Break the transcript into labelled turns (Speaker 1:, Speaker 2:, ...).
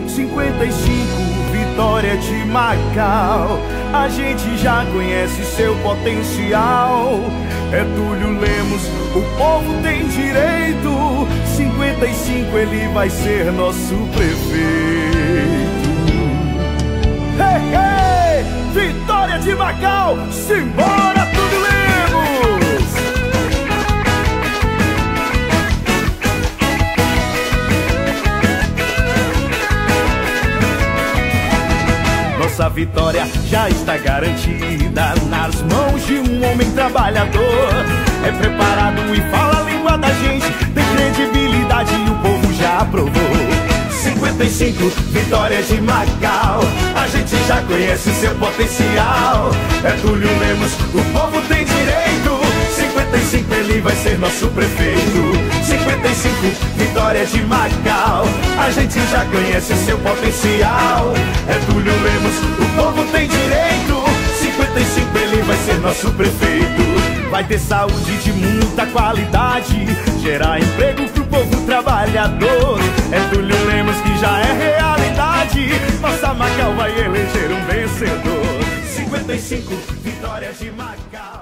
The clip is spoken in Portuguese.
Speaker 1: 55, Vitória de Macau. A gente já conhece seu potencial. É Túlio Lemos, o povo tem direito. 55, ele vai ser nosso prefeito. Hey, hey! Vitória de Macau, simbora, Túlio Lemos! Nossa vitória já está garantida nas mãos de um homem trabalhador. É preparado e fala a língua da gente, tem credibilidade e o povo já aprovou. 55, Vitória de Macau, a gente já conhece seu potencial. É Túlio Lemos, o povo tem direito. 55, ele vai ser nosso prefeito. 55, Vitória de Macau, a gente já conhece seu potencial. É Túlio Lemos, o povo tem direito. 55, ele vai ser nosso prefeito. Vai ter saúde de muita qualidade, gerar emprego pro povo trabalhador. É Túlio Lemos que já é realidade, nossa Macau vai eleger um vencedor. 55, Vitória de Macau.